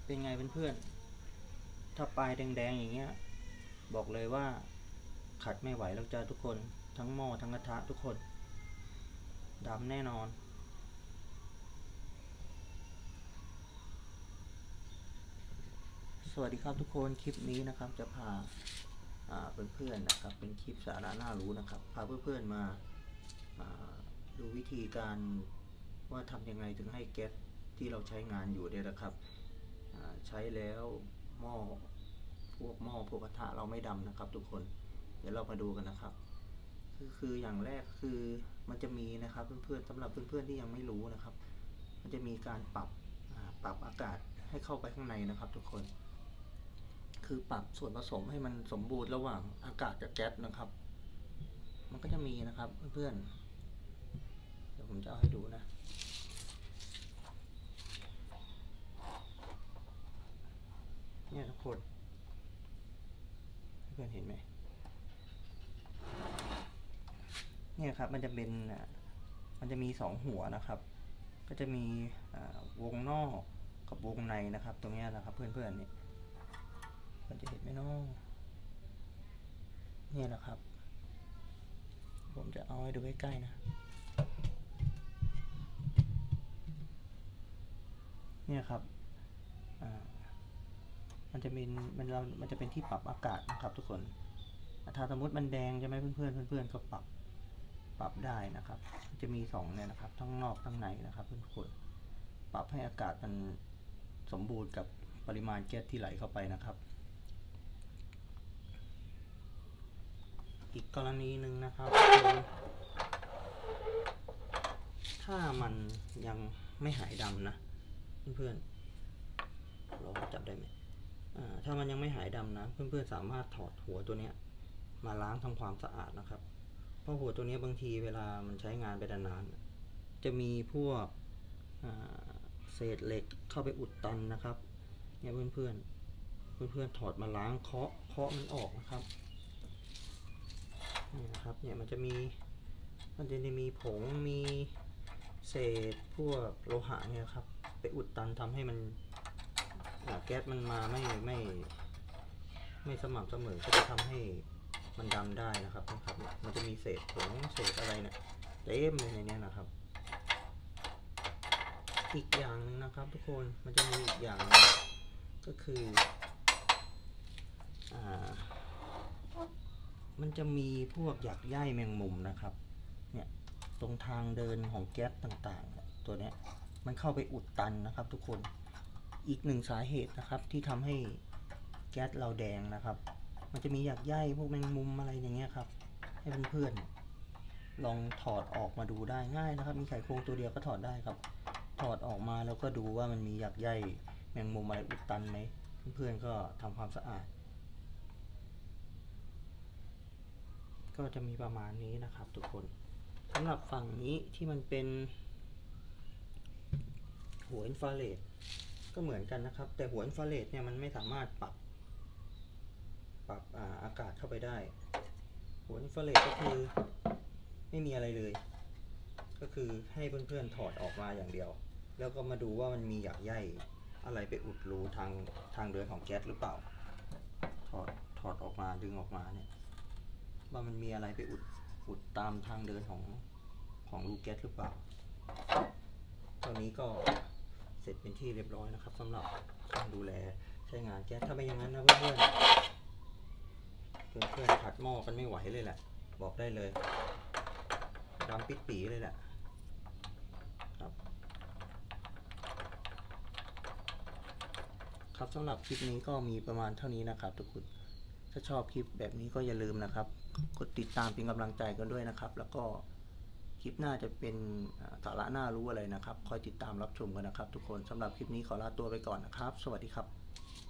เป็นไงเพื่อนๆถ้าปลายแดงๆอย่างเงี้ยบอกเลยว่าขัดไม่ไหวแล้วจ้าทุกคนทั้งหม้อทั้งกระทะทุกคนดำแน่นอนสวัสดีครับทุกคนคลิปนี้นะครับจะพาเพื่อนๆนะครับเป็นคลิปสาระน่ารู้นะครับพาเพื่อนๆมาดูวิธีการว่าทำยังไงถึงให้แก๊สที่เราใช้งานอยู่เนี่ยนะครับใช้แล้วหม้อพวกกระทะเราไม่ดำนะครับทุกคนเดี๋ยวเรามาดูกันนะครับคืออย่างแรกคือมันจะมีนะครับเพื่อนๆสำหรับเพื่อนๆที่ยังไม่รู้นะครับมันจะมีการปรับอากาศให้เข้าไปข้างในนะครับทุกคนคือปรับส่วนผสมให้มันสมบูรณ์ระหว่างอากาศกับแก๊สนะครับมันก็จะมีนะครับเพื่อนๆเดี๋ยวผมจะเอาให้ดูนะเนี่ยทุกคนเพื่อนเห็นไหมเนี่ยครับมันจะเป็นมันจะมี2หัวนะครับก็จะมีวงนอกกับวงในนะครับตรงนี้นะครับเพื่อนๆเนี่ยมันจะเห็นไหมน้องเนี่ยนะครับผมจะเอาให้ดูใกล้ๆนะเนี่ยครับมันจะเป็นที่ปรับอากาศนะครับทุกคนถ้าสมมติมันแดงใช่ไหมเพื่อนก็ปรับได้นะครับจะมี2เนี่ยนะครับทั้งนอกทั้งในนะครับเพื่อนปรับให้อากาศมันสมบูรณ์กับปริมาณแก๊สที่ไหลเข้าไปนะครับอีกกรณีหนึ่งนะครับถ้ามันยังไม่หายดำนะเพื่อนๆลองจับได้ไหมถ้ามันยังไม่หายดำนะเพื่อนๆสามารถถอดหัวตัวนี้มาล้างทำความสะอาดนะครับเพราะหัวตัวนี้บางทีเวลามันใช้งานไปนานๆจะมีพวกเศษเหล็กเข้าไปอุดตันนะครับเนี่ยเพื่อนถอดมาล้างเคาะมันออกนะครับนี่นะครับเนี่ยมันจะมีผงมีเศษพวกโลหะเนี่ยครับไปอุดตันทำให้มันแก๊สมันมาไม่สม่ำเสมอก็จะทำให้มันดำได้นะครับมันจะมีเศษผงเศษอะไรเนี่ยเต็มเลยในนี้นะครับอีกอย่างนึงนะครับทุกคนมันจะมีอีกอย่างนึงก็คือมันจะมีพวกหยักใยแมงมุมนะครับเนี่ยตรงทางเดินของแก๊สต่างๆตัวนี้มันเข้าไปอุดตันนะครับทุกคนอีกหนึ่งสาเหตุนะครับที่ทำให้แก๊สเราแดงนะครับมันจะมีหยักใยพวกแมงมุมอะไรอย่างเงี้ยครับให้เพื่อนๆลองถอดออกมาดูได้ง่ายนะครับมีไขควงตัวเดียวก็ถอดได้ครับถอดออกมาแล้วก็ดูว่ามันมีหยักใยแมงมุมอะไรอุดตันไหมเพื่อนๆก็ทำความสะอาดก็จะมีประมาณนี้นะครับทุกคนสำหรับฝั่งนี้ที่มันเป็นหัวอินฟราเรดก็เหมือนกันนะครับแต่หัวอินฟราเรดเนี่ยมันไม่สามารถปรับอากาศเข้าไปได้หัวอินฟราเรดก็คือไม่มีอะไรเลยก็คือให้เพื่อนๆถอดออกมาอย่างเดียวแล้วก็มาดูว่ามันมีหยักใยอะไรไปอุดรูทางเดินของแก๊สหรือเปล่าถอดออกมาดึงออกมาเนี่ยว่ามันมีอะไรไปอุดตามทางเดินของรูแก๊สหรือเปล่าตัวนี้ก็เสร็จเป็นที่เรียบร้อยนะครับสำหรับการดูแลใช้งานแก๊สถ้าไม่อย่างนั้นนะเพื่อนขัดหม้อกันไม่ไหวเลยแหละบอกได้เลยดำปิดปีเลยแหละครับสำหรับคลิปนี้ก็มีประมาณเท่านี้นะครับทุกคนถ้าชอบคลิปแบบนี้ก็อย่าลืมนะครับกดติดตามเป็นกำลังใจกันด้วยนะครับแล้วก็คลิปหน้าจะเป็นสาระน่ารู้อะไรนะครับคอยติดตามรับชมกันนะครับทุกคนสำหรับคลิปนี้ขอลาตัวไปก่อนนะครับสวัสดีครับ